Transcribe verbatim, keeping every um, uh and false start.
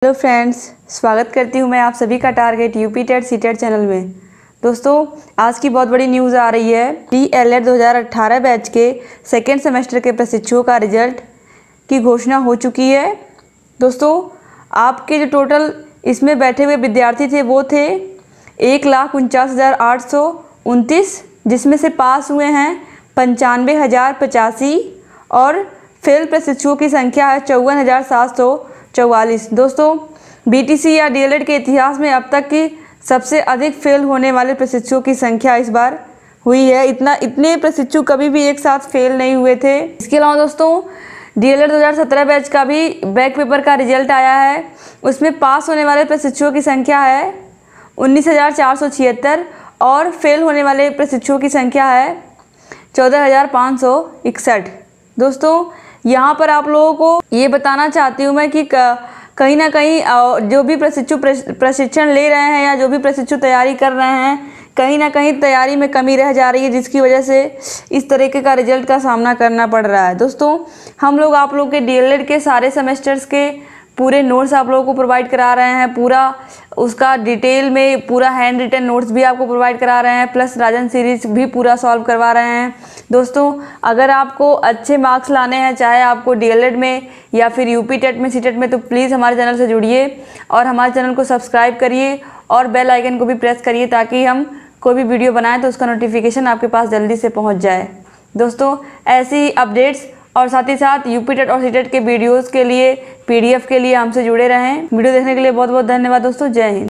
Hello friends, स्वागत करती हूँ मैं आप सभी का target UP TET C TET channel में। दोस्तों, आज की बहुत बड़ी न्यूज़ आ रही है। डी एल एड दो हज़ार अठारह बैच के सेकेंड सेमेस्टर के प्रशिक्षुओं का रिजल्ट की घोषणा हो चुकी है। दोस्तों, आपके जो टोटल इसमें बैठे हुए विद्यार्थी थे वो थे एक लाख उनचास हज़ार आठ सौ उनतीस, जिसमें से पास हुए हैं पंचानवे हज़ार पचासी और फेल प्रशिक्षुओं की संख्या है चौवन हज़ार सात सौ चौवालीस। दोस्तों, बीटीसी या डीएलएड के इतिहास में अब तक की सबसे अधिक फेल होने वाले प्रशिक्षुओं की संख्या इस बार हुई है। इतना इतने प्रशिक्षु कभी भी एक साथ फेल नहीं हुए थे। इसके अलावा दोस्तों, डीएलएड दो हज़ार सत्रह बैच का भी बैक पेपर का रिजल्ट आया है। उसमें पास होने वाले प्रशिक्षुओं की संख्या है उन्नीस हज़ार चार सौ छिहत्तर और फेल होने वाले प्रशिक्षुओं की संख्या है चौदह हज़ार पाँच सौ इकसठ। दोस्तों, यहाँ पर आप लोगों को ये बताना चाहती हूँ मैं कि कहीं ना कहीं जो भी प्रशिक्षु प्रशिक्षण ले रहे हैं या जो भी प्रशिक्षु तैयारी कर रहे हैं, कहीं ना कहीं तैयारी में कमी रह जा रही है, जिसकी वजह से इस तरीके का रिजल्ट का सामना करना पड़ रहा है। दोस्तों, हम लोग आप लोग के डीएलएड के सारे सेमेस्टर्स के पूरे नोट्स आप लोगों को प्रोवाइड करा रहे हैं। पूरा उसका डिटेल में पूरा हैंड रिटन नोट्स भी आपको प्रोवाइड करा रहे हैं, प्लस राजन सीरीज भी पूरा सॉल्व करवा रहे हैं। दोस्तों, अगर आपको अच्छे मार्क्स लाने हैं, चाहे आपको डीएलएड में या फिर यूपी टेट में, सीटेट में, तो प्लीज़ हमारे चैनल से जुड़िए और हमारे चैनल को सब्सक्राइब करिए और बेल आइकन को भी प्रेस करिए ताकि हम कोई भी वीडियो बनाएं तो उसका नोटिफिकेशन आपके पास जल्दी से पहुँच जाए। दोस्तों, ऐसी अपडेट्स और साथ ही साथ यूपी टेट और सीटेट के वीडियोस के लिए, पीडीएफ के लिए हमसे जुड़े रहें। वीडियो देखने के लिए बहुत बहुत धन्यवाद दोस्तों। जय हिंद।